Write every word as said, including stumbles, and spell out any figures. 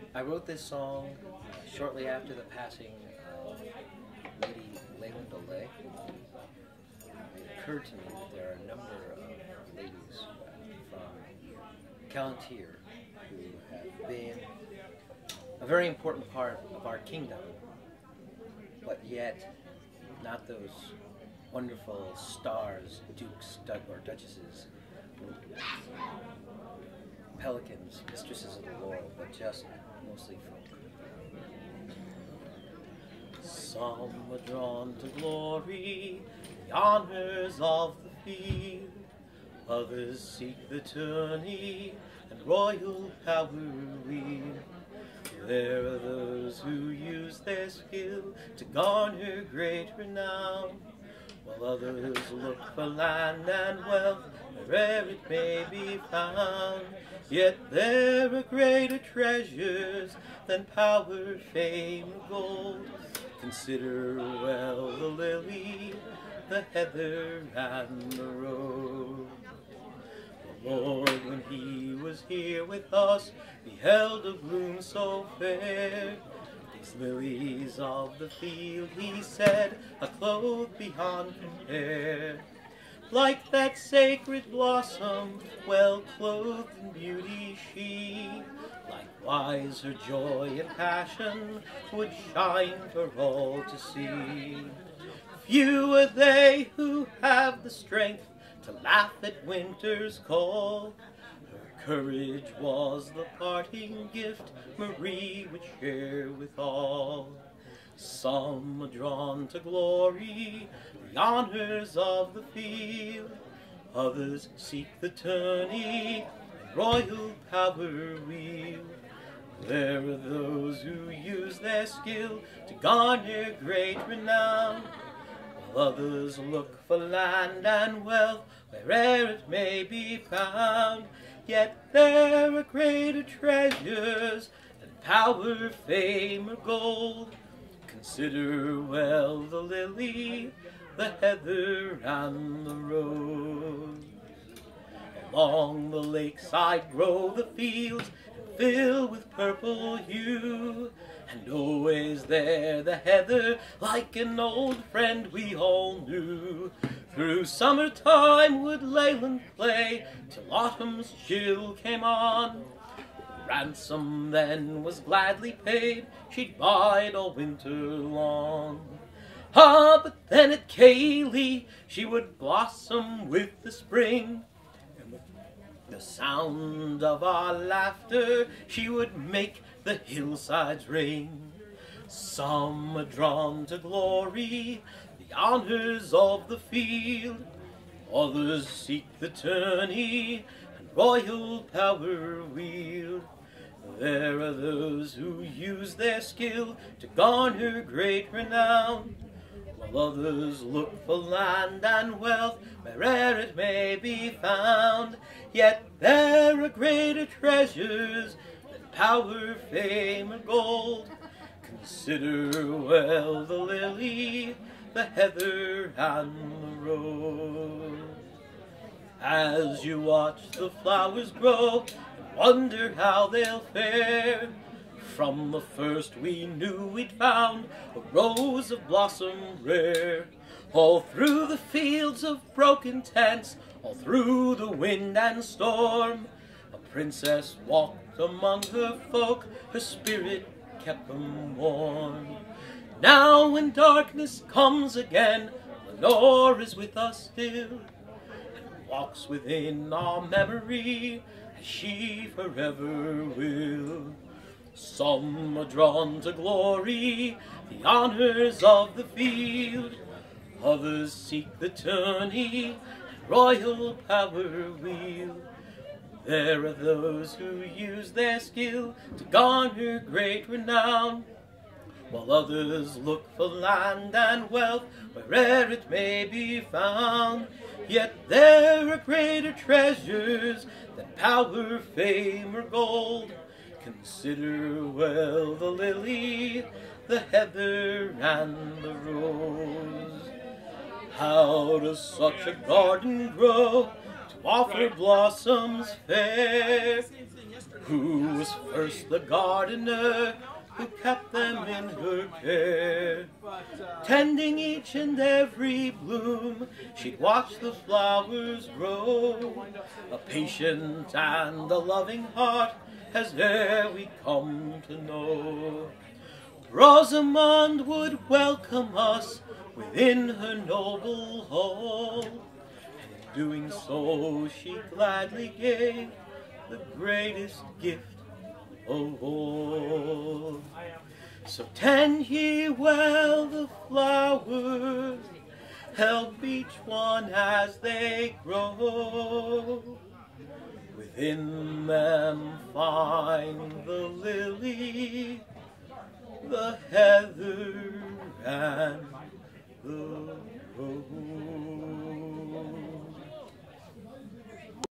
I wrote this song shortly after the passing of Lady Leyland Olay. It occurred to me that there are a number of ladies from Calontir who have been a very important part of our kingdom, but yet not those wonderful stars, dukes, or duchesses, pelicans, mistresses of the world, but just mostly folk. Some are drawn to glory, the honors of the field. Others seek the tourney and royal power wield. There are those who use their skill to garner great renown, while others look for land and wealth wherever it may be found. Yet there are greater treasures than power, fame, or gold. Consider well the lily, the heather, and the rose. The Lord, when he was here with us, beheld a bloom so fair. These lilies of the field, he said, are clothed beyond compare. Like that sacred blossom, well clothed in beauty she, likewise her joy and passion would shine for all to see. Few are they who have the strength to laugh at winter's call. Her courage was the parting gift Marie would share with all. Some are drawn to glory, the honors of the field. Others seek the tourney and royal power wield. There are those who use their skill to garner great renown, while others look for land and wealth where'er it may be found. Yet there are greater treasures than power, fame, or gold. Consider well the lily, the heather, and the rose. Along the lakeside grow the fields, and fill with purple hue, and always there the heather, like an old friend we all knew. Through summertime would Leyland play, till autumn's chill came on. Ransom then was gladly paid, she'd bide all winter long. Ah, but then at Cayley she would blossom with the spring, and with the sound of our laughter she would make the hillsides ring. Some are drawn to glory, the honors of the field. Others seek the tourney and royal power wield. There are those who use their skill to garner great renown, while others look for land and wealth where'er it may be found. Yet there are greater treasures than power, fame, or gold. Consider well the lily, the heather, and the rose. As you watch the flowers grow, wonder how they'll fare. From the first we knew we'd found a rose of blossom rare. All through the fields of broken tents, all through the wind and storm, a princess walked among her folk, her spirit kept them warm. Now when darkness comes again, Lenore is with us still, and walks within our memory, as she forever will. Some are drawn to glory, the honors of the field. Others seek the tourney and royal power wield. There are those who use their skill to garner great renown, while others look for land and wealth where'er it may be found. Yet there are greater treasures than power, fame, or gold. Consider well the lily, the heather, and the rose. How does such a garden grow to offer blossoms fair? who was first the gardener, who kept them in her care. Tending each and every bloom, she'd watch the flowers grow. A patient and a loving heart, as ere we come to know. Rosamond would welcome us within her noble hall, and in doing so she gladly gave the greatest gift of all. So tend ye well the flowers, help each one as they grow. Within them find the lily, the heather, and the rose.